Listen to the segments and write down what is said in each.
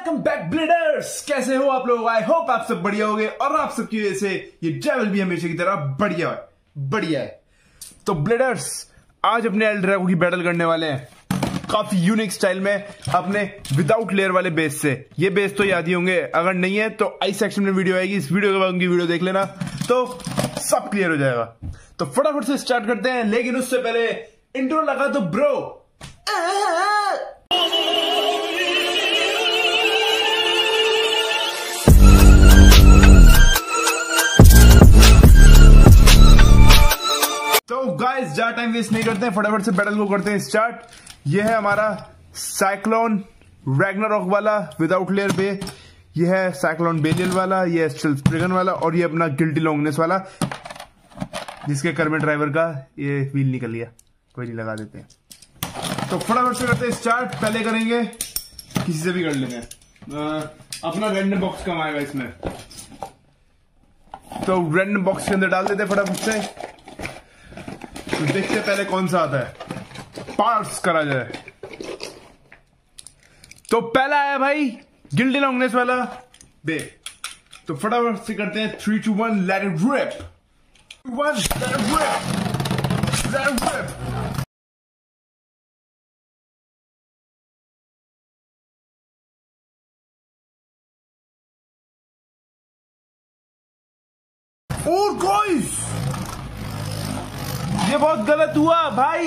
Welcome back bladers. कैसे हो आप लोग? आई होप आप सब बढ़िया होंगे और आप सबकी वजह से ये ट्रैवल भी हमेशा की तरह बढ़िया है। तो ब्लेडर्स, आज अपने एल ड्रैगो की बैटल करने वाले हैं काफी यूनिक स्टाइल में अपने विदाउट लेयर वाले बेस से। ये बेस तो याद ही होंगे, अगर नहीं है तो आई सेक्शन में वीडियो आएगी, इस वीडियो के बाद उनकी वीडियो देख लेना तो सब क्लियर हो जाएगा। तो फटाफट से स्टार्ट करते हैं, लेकिन उससे पहले इंट्रो लगा दो ब्रो। तो गाइस, ज्यादा टाइम वेस्ट नहीं करते हैं, फटाफट से बैटल को करते हैं स्टार्ट। ये है हमारा साइक्लोन रैग्नारॉक वाला विदाउट लेयर पे, ये है साइक्लोन बेलियल वाला, ये है स्टिल स्प्रिगन वाला और ये अपना गिल्टी लॉन्गनेस वाला, जिसके कर्मे ड्राइवर का ये व्हील निकल गया, कोई नहीं, लगा देते हैं। तो फटाफट से करते हैं स्टार्ट। पहले करेंगे, किसी से भी कर लेंगे, अपना रैंडम बॉक्स कम आएगा इसमें, तो रैंडम बॉक्स के अंदर डाल देते हैं फटाफट से। तो देखते हैं पहले कौन सा आता है, पार्ट्स करा जाए। तो पहला आया भाई गिल्टी लॉन्गनेस वाला बे, तो फटाफट से करते हैं 3, 2, 1 let it rip. 1 let it rip. और गाइस, ये बहुत गलत हुआ भाई,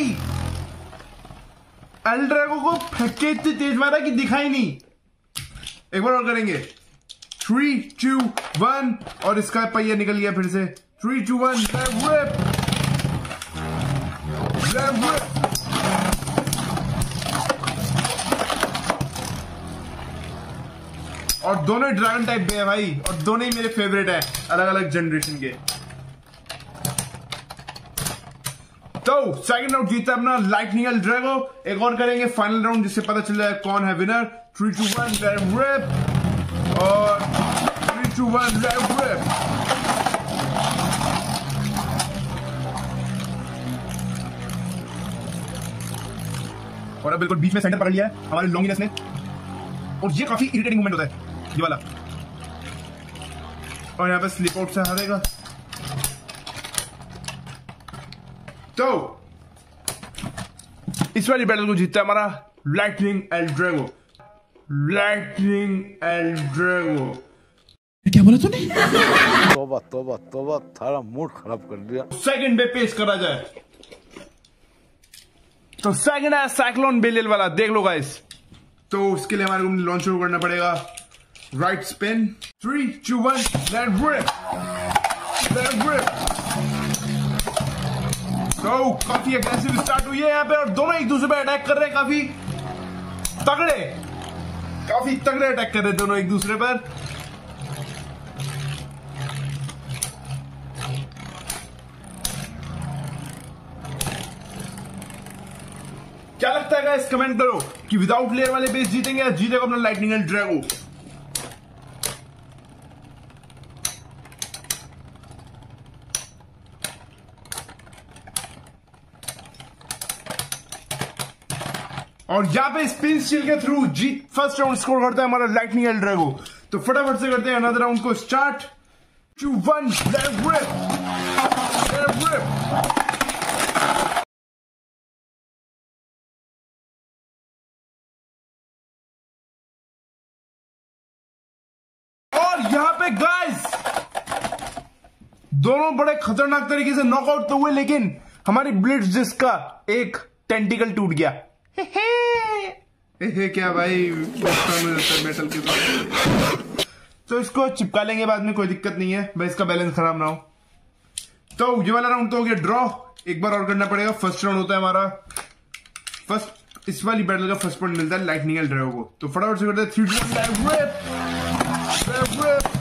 एल ड्रैगो को फेंके इतनी तेज मारा कि दिखाई नहीं। एक बार और करेंगे, 3, 2, 1 और इसका पहिया निकल गया फिर से। 3, 2, 1 लेट रिप। और दोनों ही ड्रैगन टाइप पे है भाई, और दोनों ही मेरे फेवरेट है, अलग अलग जनरेशन के। तो सेकंड राउंड जीता अपना लाइटनिंग एल ड्रैगो। एक और करेंगे फाइनल राउंड, जिससे पता चल जाए कौन है विनर। 3, 2, 1 लेट रिप और 3, 2, 1 लेट रिप। और अब बिल्कुल बीच में सेंटर पकड़ लिया है हमारे लॉन्गनेस ने, और ये काफी इरिटेटिंग मूवमेंट होता है ये वाला, और यहां पे स्लिप आउट से हारेगा। तो इस वाली बैटल को जीतता है हमारा lightning L Drago. Lightning L Drago. क्या बोला तूने? तौबा तौबा तौबा, थारा मूड खराब कर दिया। सेकंड पे पेश करा जाए, तो सेकंड है साइक्लोन बेलियल वाला, देख लो गाइस। तो उसके लिए हमारे को लॉन्च शुरू करना पड़ेगा। Right spin, 3, 2, 1 let rip. तो काफी एग्रेसिव स्टार्ट हुई है यहाँ पे, और दोनों एक दूसरे पे अटैक कर रहे हैं, काफी तगड़े अटैक कर रहे हैं दोनों एक दूसरे पर। क्या लगता है गाइस, कमेंट करो कि विदाउट लेयर वाले बेस जीतेंगे या जीतेगा अपना लाइटनिंग एल ड्रैगो। और यहां पे स्पिन स्टील के थ्रू जीत फर्स्ट राउंड स्कोर करता है हमारा लाइटनिंग एल ड्रैगो। तो फटाफट से करते हैं अनदर राउंड को स्टार्ट। 2, 1 let rip. और यहां पे गाइस दोनों बड़े खतरनाक तरीके से नॉकआउट तो हुए, लेकिन हमारी ब्लिट्ज जिसका एक टेंटिकल टूट गया। क्या भाई, मेटल के साथ तो इसको चिपका लेंगे बाद में, कोई दिक्कत नहीं है भाई, इसका बैलेंस खराब ना हो। तो ये वाला राउंड तो हो गया ड्रॉ, एक बार और करना पड़ेगा। फर्स्ट राउंड होता है हमारा फर्स्ट, इस वाली बैटल का फर्स्ट पॉइंट मिलता है लाइटनिंग एल ड्रैगो को। तो फटाफट से करते हैं 3, 2, 1 लेट रिप।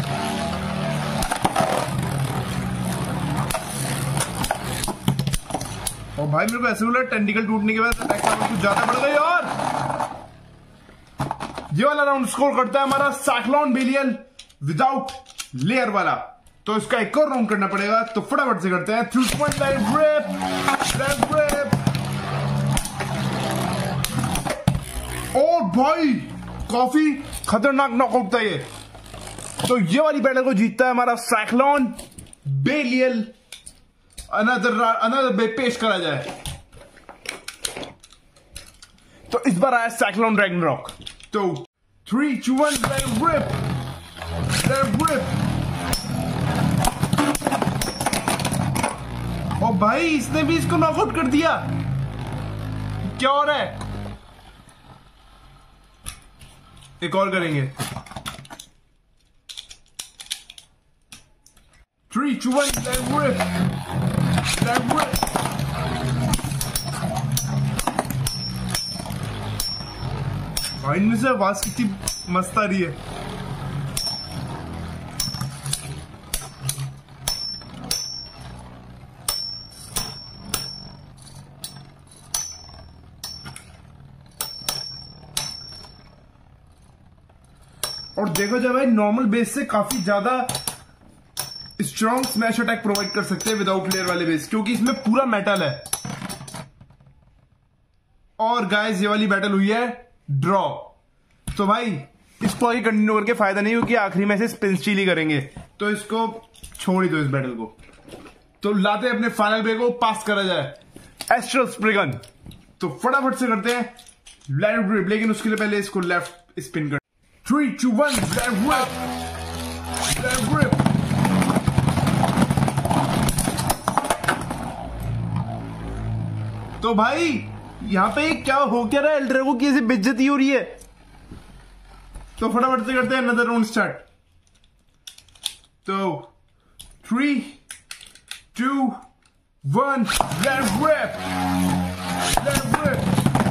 और भाई मेरे को ऐसे बोला टेंटिकल टूटने के बाद अटैक पावर कुछ ज्यादा बढ़ गई, और ये वाला राउंड स्कोर करता है हमारा साइक्लोन बेलियल विदाउट लेयर वाला। तो इसका एक और राउंड करना पड़ेगा, तो फटाफट से करते हैं 3, 2, 1 लेट रिप। और भाई काफी खतरनाक नॉकआउट था ये। तो ये वाली बैटल को जीतता है हमारा साइक्लोन बेलियल। अनदर पेश करा जाए तो इस बार आया साइक्लोन रैग्नारॉक। तो 3, 2, 1 let it rip, let it rip। और भाई इसने भी इसको नॉकआउट कर दिया। क्या हो रहा है? एक और करेंगे। 3, 2, 1 let it rip, let it rip। भाई इनमें से आवाज कितनी मस्त आ रही है। और देखो जब भाई नॉर्मल बेस से काफी ज्यादा स्ट्रॉन्ग स्मैश अटैक प्रोवाइड कर सकते हैं विदाउट लेयर वाले बेस, क्योंकि इसमें पूरा मेटल है। और गाइस ये वाली बैटल हुई है ड्रॉ। तो भाई इसको आगे कंटिन्यू करके फायदा नहीं, क्योंकि आखिरी में से स्पिन स्टील ही करेंगे, तो इसको छोड़ ही दो इस बैटल को। तो लाते अपने फाइनल ब्रेक को पास करा जाए एस्ट्रल स्प्रिगन। तो फटाफट से करते हैं लेफ्ट ग्रिप, लेकिन उसके लिए पहले इसको लेफ्ट स्पिन कर। 3, 2, 1 लेफ्ट ग्रिप, लेफ्ट ग्रिप। तो भाई यहां पे क्या हो क्या रहा है? एल्ड्रेगो की ऐसी बेइज्जती हो रही है। तो फटाफट से करते हैं अनदर राउंड स्टार्ट। तो 3, 2, 1 लेट्स रिप, लेट्स रिप।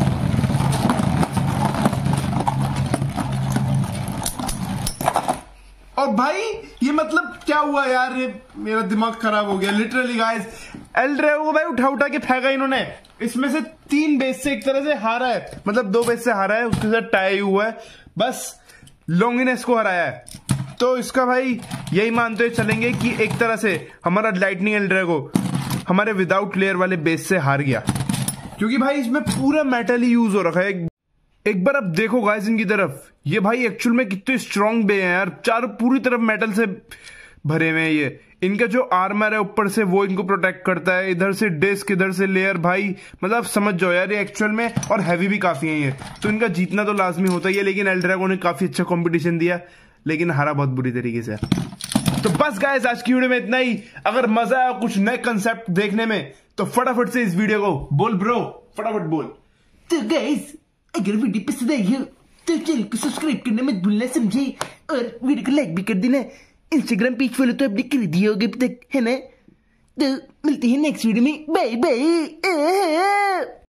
और भाई ये मतलब क्या हुआ यार? मेरा दिमाग खराब हो गया लिटरली गाइस। एल्ड्रेगो को भाई उठा उठा के फेंका इन्होंने। इसमें से 3 बेस से एक तरह से हारा है, मतलब 2 बेस से हारा है, उसके साथ टाई हुआ है, बस लॉन्गिनेस को हराया है। तो इसका भाई यही मानते हुए चलेंगे कि एक तरह से हमारा लाइटनिंग एल्ड्रेगो हमारे विदाउट लेयर वाले बेस से हार गया, क्योंकि भाई इसमें पूरा मेटल ही यूज हो रखा है। एक बार अब देखो गाइस इनकी तरफ, ये भाई एक्चुअल में कितने स्ट्रांग बे हैं यार। चारों पूरी तरफ मेटल से भरे हुए हैं ये। इनका जो आर्मर है ऊपर से वो इनको प्रोटेक्ट करता है, इधर से डिस्क, इधर से लेयर। भाई मतलब समझ जाओ यार ये एक्चुअल में, और हैवी भी काफी है ये। तो इनका जीतना तो लाजमी होता ही है, लेकिन एल्ड्रेगो ने काफी अच्छा कंपटीशन दिया, लेकिन हारा बहुत बुरी तरीके से। तो बस गाइस आज की वीडियो में इतना ही। अगर मजा आया कुछ नए कंसेप्ट देखने में तो फटाफट से इस वीडियो को बोल ब्रो, फटाफट बोल। तो गाइस अगर वीडियो पसंद आई हो तो चैनल को सब्सक्राइब करना मत भूलना, समझे? और वीडियो को लाइक भी कर देना। इंस्टाग्राम पेज फॉलो तो आपने कर दिया होगा अब तक, है ना? तो मिलते हैं नेक्स्ट वीडियो में। Bye bye.